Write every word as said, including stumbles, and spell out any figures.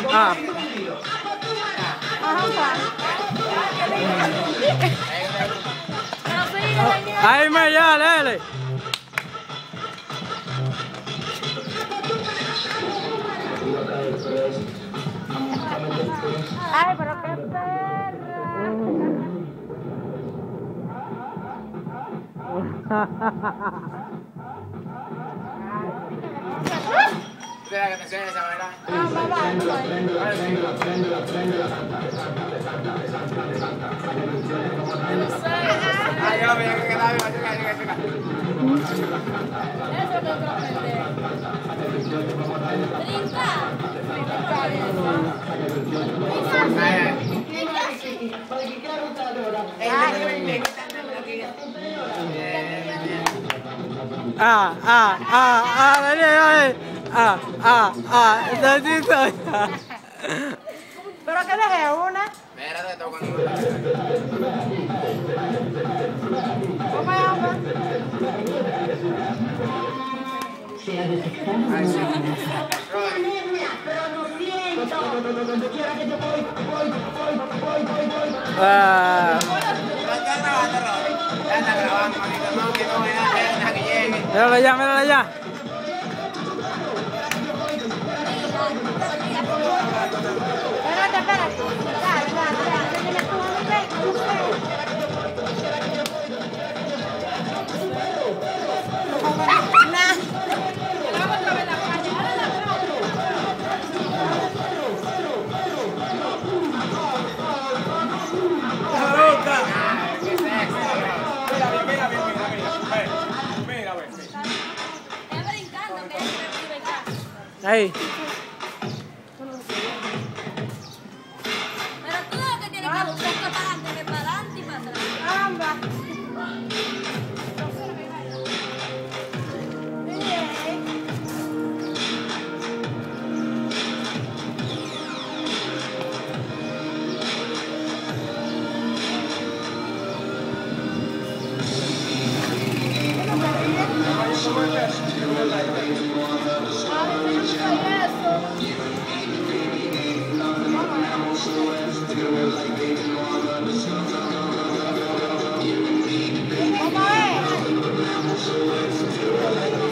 Ah. Ahí me ya, Lele. Ay, pero qué perra. Espera que te suene esa manera. Ah, va, va, Ay, yo, mira que queda viva, chica, chica, chica. eso no lo aprender. Brinca. Ah, ah, ah, ah, vení, vení. Ah, ah, ah, necesito. Pero que dejé una. Espérate, te toco. ¿Cómo es, hombre? Ah. Míralo ya, míralo ya. Espérate, espérate. Dale, dale, dale. Dime tú, Ahí. pero tú lo que tienes que buscar es para adelante, que para adelante y para atrás. Amba. ¿Cómo es?